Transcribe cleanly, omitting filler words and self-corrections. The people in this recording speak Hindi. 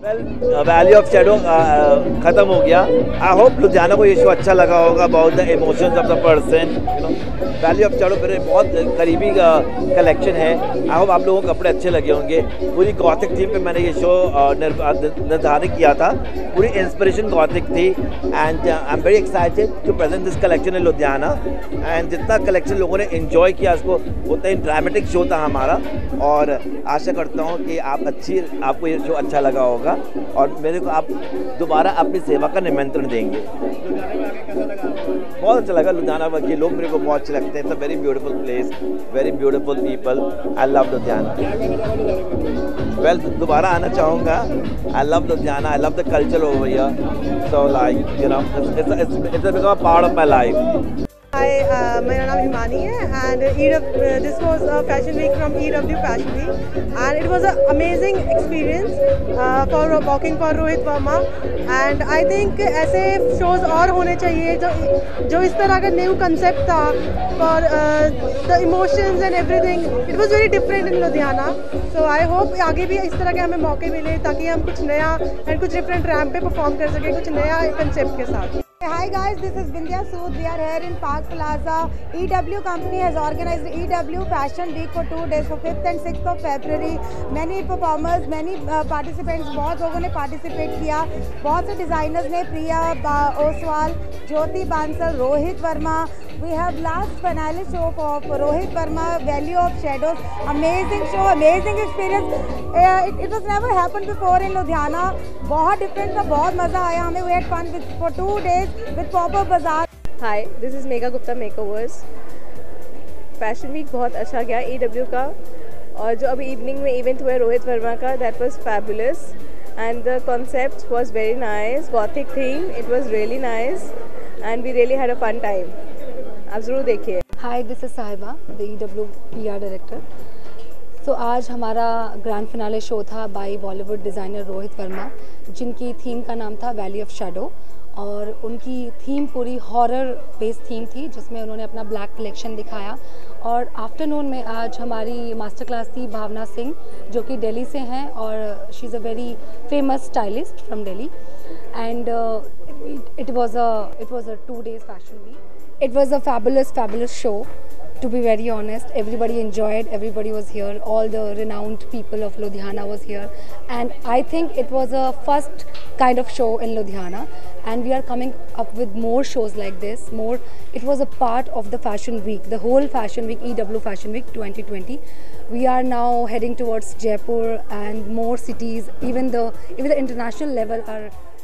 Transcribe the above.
वैली ऑफ शैडो ख़त्म हो गया। आई होप लुधियाना को ये शो अच्छा लगा होगा। बहुत the emotions of the person, valley of shadow मेरे बहुत करीबी कलेक्शन है। आई होप आप लोगों को कपड़े अच्छे लगे होंगे। पूरी गॉथिक थीम पे मैंने ये शो निर्धारित किया था। पूरी इंस्पिरेशन गॉथिक थी and I am very excited to present this collection in Ludhiana. And जितना कलेक्शन लोगों ने इन्जॉय किया इसको, उतना ही ड्रामेटिक शो था हमारा। और आशा करता हूँ कि आपको ये शो अच्छा लगा होगा और मेरे को आप दोबारा अपनी सेवा का निमंत्रण देंगे। बहुत अच्छा लगा लुधियाना के लोग मेरे को बहुत अच्छे लगते हैं। It's a very beautiful place, very beautiful people. I love Ludhiana. Well, दोबारा आना चाहूँगा। I love Ludhiana, I love the culture over here. So like you know it's become a part of my life. Hi, मेरा नाम हिमानी है and this was a fashion week from EW Fashion Week and it was an amazing experience for walking for Rohit Verma and I think ऐसे shows और होने चाहिए जो इस तरह का new concept था for the emotions and everything. It was very different in Ludhiana. So I hope आगे भी इस तरह के हमें मौके मिले ताकि हम कुछ नया and कुछ different ramp पे perform कर सकें कुछ नया concept के साथ। Hi guys, this is Vindhya Sood. We are here in Park Plaza. EW company has organized EW Fashion Week for 2 days, for 5th and 6th of February. Many performers, many participants, बहुत लोगों ने participate किया। बहुत से designers ने, प्रिया ओसवाल, ज्योति Bansal, Rohit Verma. We have last finale show of Rohit Verma, Valley of Shadows. Amazing show, amazing experience. It was never happened before in Ludhiana. बहुत different था, बहुत मज़ा आया हमें. We had fun for 2 days with pop-up bazaar. Hi, this is Megha Gupta Makeovers. Fashion week बहुत अच्छा गया EW का और जो अभी इवनिंग में इवेंट हुआ रोहित वर्मा का, that was fabulous and the concept was very nice. Gothic theme, it was really nice and we really had a fun time. आप ज़रूर देखिए। Hi, this is Sahiba, the EW PR director. तो आज हमारा ग्रैंड फिनाले शो था बाय बॉलीवुड डिज़ाइनर रोहित वर्मा, जिनकी थीम का नाम था वैली ऑफ शैडो और उनकी थीम पूरी हॉरर बेस्ड थीम थी जिसमें उन्होंने अपना ब्लैक कलेक्शन दिखाया। और आफ्टरनून में आज हमारी मास्टर क्लास थी भावना सिंह जो कि दिल्ली से हैं और she is a very famous stylist from Delhi and it was a 2 days fashion week. It was a fabulous show. To be very honest, everybody enjoyed, everybody was here, all the renowned people of Ludhiana was here and I think it was a first kind of show in Ludhiana and we are coming up with more shows like this. It was a part of the fashion week, the whole fashion week, EW Fashion Week 2020. We are now heading towards Jaipur and more cities, even the international level are